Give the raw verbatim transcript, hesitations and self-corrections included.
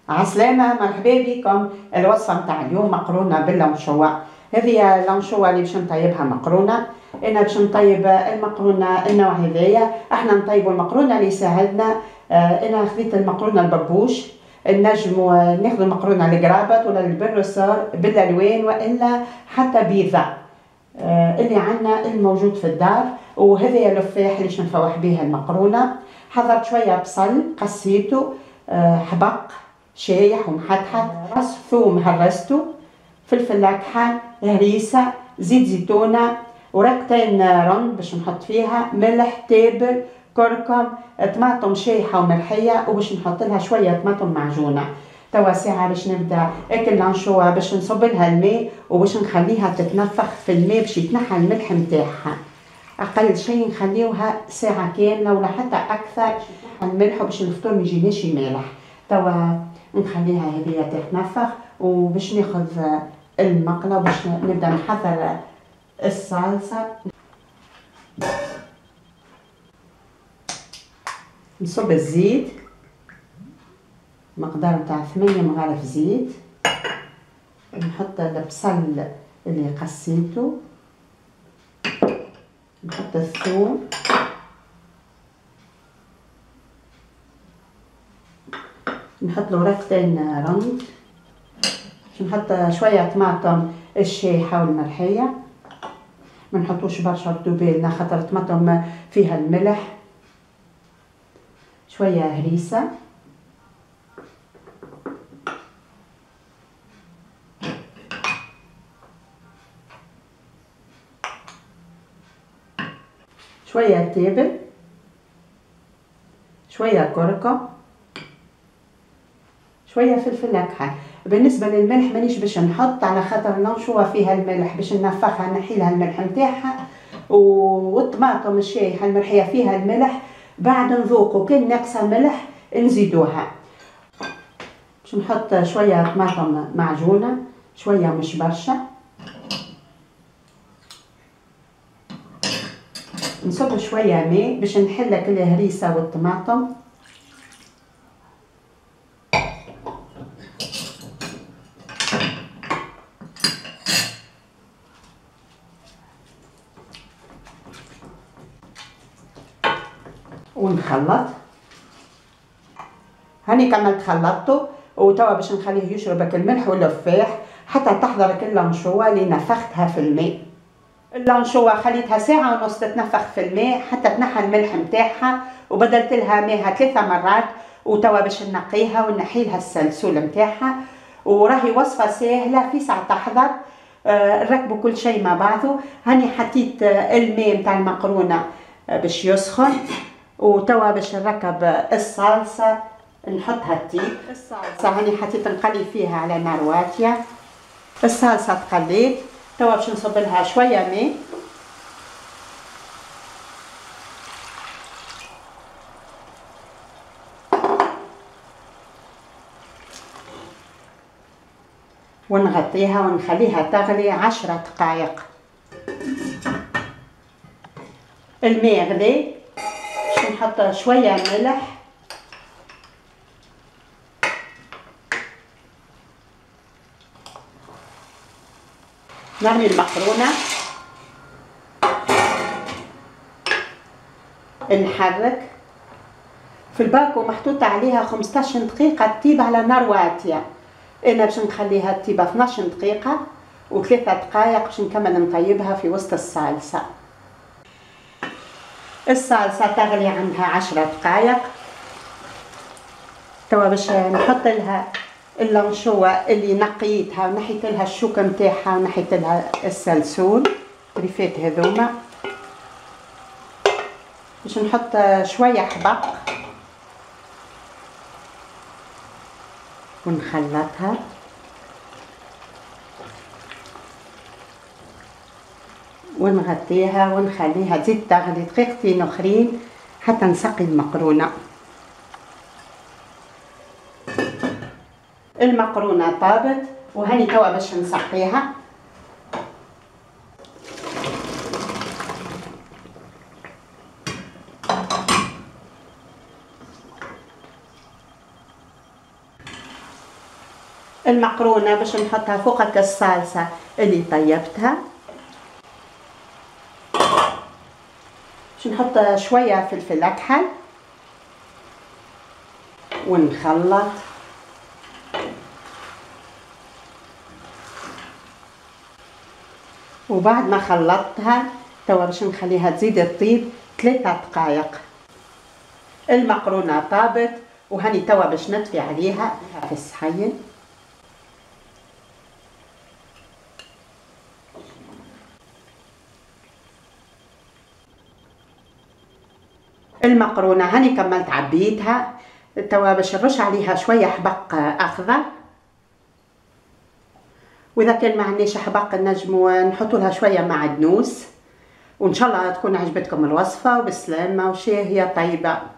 عسلامة، مرحبا بكم. الوصفة متاع اليوم مقرونة باللانشوا. هذه اللانشوا اللي باش نطيبها مقرونة. انا باش نطيب المقرونة النوع هذايا. احنا نطيبوا المقرونة اللي يساعدنا. اه انا خذيت المقرونة الببوش. نجموا ناخذ المقرونة القرابط ولا البروسور بالالوان والا حتى بيضاء اه اللي عندنا الموجود في الدار. وهذا اللفاح اللي باش نفوح به المقرونة. حضرت شوية بصل قصيته، اه حبق شايح ومحتحت، راس ثوم هرسته، فلفل اكحل، هريسه، زيت زيتونه، ورقتين رند باش نحط فيها، ملح، تابل، كركم، طماطم شايحه وملحيه، وباش نحط لها شويه طماطم معجونه. توا ساعه باش نبدا اكل لانشوا، باش نصب لها الماء وباش نخليها تتنفخ في الماء باش يتنحى الملح نتاعها. اقل شيء نخليوها ساعه كامله ولا حتى اكثر الملح باش الفطور ما يجيناش مالح. توا نخليها هذه تتنفخ وباش ناخذ المقله باش نبدا نحضر الصلصه. نصب الزيت، مقدار نتاع ثمانية مغارف زيت. نحط البصل اللي قصيته، نحط الثوم، نحط له ورقتين رند، نحط شويه طماطم الشايحه والملحيه، ما نحطوش برشا رطوبه خاطر الطماطم فيها الملح. شويه هريسه، شويه تابل، شويه كركم، شويه فلفل اكحل. بالنسبه للملح مانيش باش نحط على خاطر اللانشوا فيها الملح، باش ننفخها نحيلها الملح نتاعها، والطماطم الشايحه الملحيه فيها الملح. بعد نذوقوا كان ناقصه ملح نزيدوها. باش نحط شويه طماطم معجونه، شويه مش برشا. نصب شويه ماء باش نحلك الهريسه والطماطم. ونخلط. هاني كملت خلطته وتوا باش نخليه يشربك الملح واللفاح حتى تحضرك اللانشوا اللي نفختها في الماء. اللانشوا خليتها ساعه ونص تتنفخ في الماء حتى تنحى الملح نتاعها، وبدلت لها ماءها ثلاثه مرات. وتوا باش نقيها ونحيلها السلسول نتاعها. وراهي وصفه سهله في ساعه تحضر. آه نركبوا كل شيء مع بعضه. هاني حطيت آه الماء نتاع المقرونه آه باش يسخن. وتوا باش نركب الصلصه نحطها التيب. الصلصه هاني حطيت نقلي فيها على نار واطيه. الصلصه تقليت. توا باش نصب لها شويه ماء، ونغطيها ونخليها تغلي عشر دقائق. الماء غلي، باش نحط شويه ملح، نرمي المقرونه، نحرك. في الباكو محطوطه عليها خمسطاش دقيقه تطيب على نار واطيه. انا باش نخليها تطيب اثناش دقيقه وثلاثه دقائق باش نكمل نطيبها في وسط الصلصه. الصلصه تغلي عندها عشر دقائق. توا باش نحط لها اللانشوا اللي نقيتها ونحيت لها الشوكه نتاعها ونحيت لها السلسول ريفات هذوما. باش نحط شويه حبق ونخلطها. ونغطيها ونخليها تزيد تغلي دقيقتين اخرين حتى نسقي المقرونه. المقرونه طابت وهاني توا باش نسقيها. المقرونة باش نحطها فوق الصلصة اللي طيبتها. باش نحط شوية فلفل أكحل ونخلط. وبعد ما خلطتها توا باش نخليها تزيد تطيب ثلاثة دقائق. المقرونة طابت وهاني توا باش نطفي عليها في الصحين. المقرونة هاني كملت عبيتها توا باش نرش عليها شوية حبق أخضر، واذا كان ما عندناش حبق نجمو نحطوا لها شويه معدنوس. وان شاء الله تكون عجبتكم الوصفه وبالسلامه وشاهيه طيبه.